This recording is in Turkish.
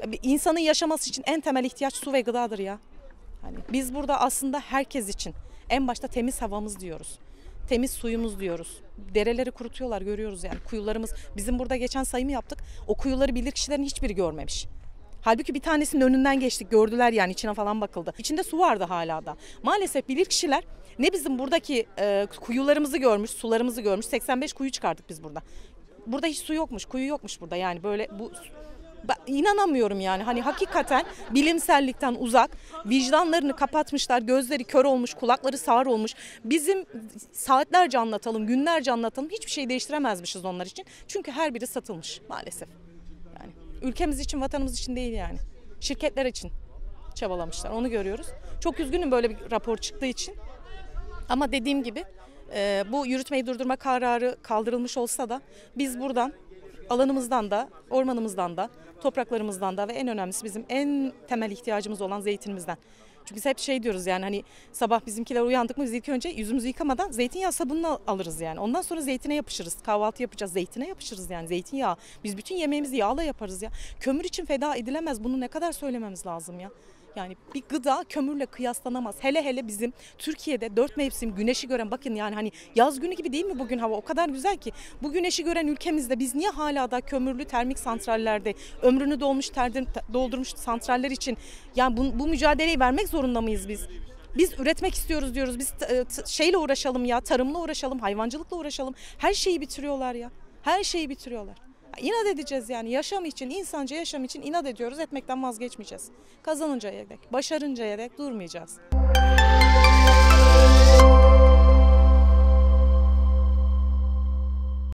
insanın yaşaması için en temel ihtiyaç su ve gıdadır ya. Hani biz burada aslında herkes için en başta temiz havamız diyoruz. Temiz suyumuz diyoruz. Dereleri kurutuyorlar, görüyoruz yani. Kuyularımız, bizim burada geçen sayımı yaptık. O kuyuları bilirkişilerin hiçbiri görmemiş. Halbuki bir tanesinin önünden geçtik, gördüler yani, içine falan bakıldı. İçinde su vardı hala da. Maalesef bilirkişiler ne bizim buradaki kuyularımızı görmüş, sularımızı görmüş. 85 kuyu çıkardık biz burada. Burada hiç su yokmuş, kuyu yokmuş burada yani, böyle bu... İnanamıyorum yani, hani hakikaten bilimsellikten uzak, vicdanlarını kapatmışlar, gözleri kör olmuş, kulakları sağır olmuş. Bizim saatlerce anlatalım, günlerce anlatalım, hiçbir şey değiştiremezmişiz onlar için. Çünkü her biri satılmış maalesef. Yani ülkemiz için, vatanımız için değil yani. Şirketler için çabalamışlar, onu görüyoruz. Çok üzgünüm böyle bir rapor çıktığı için. Ama dediğim gibi bu yürütmeyi durdurma kararı kaldırılmış olsa da biz buradan, alanımızdan da, ormanımızdan da, topraklarımızdan da ve en önemlisi bizim en temel ihtiyacımız olan zeytinimizden. Çünkü biz hep şey diyoruz yani, hani sabah bizimkiler uyandık mı biz ilk önce yüzümüzü yıkamadan zeytinyağı sabununu alırız yani. Ondan sonra zeytine yapışırız. Kahvaltı yapacağız, zeytine yapışırız yani, zeytinyağı. Biz bütün yemeğimizi yağla yaparız ya. Kömür için feda edilemez. Bunu ne kadar söylememiz lazım ya. Yani bir gıda kömürle kıyaslanamaz. Hele hele bizim Türkiye'de 4 mevsim güneşi gören, bakın yani, hani yaz günü gibi değil mi bugün hava? O kadar güzel ki. Bu güneşi gören ülkemizde biz niye hala da kömürlü termik santrallerde, ömrünü doldurmuş santraller için yani bu mücadeleyi vermek zorunda mıyız biz? Biz üretmek istiyoruz diyoruz. Biz şeyle uğraşalım ya, tarımla uğraşalım, hayvancılıkla uğraşalım. Her şeyi bitiriyorlar ya. Her şeyi bitiriyorlar. İnat edeceğiz yani, yaşam için, insanca yaşam için inat ediyoruz, etmekten vazgeçmeyeceğiz. Kazanıncaya dek, başarıncaya dek durmayacağız.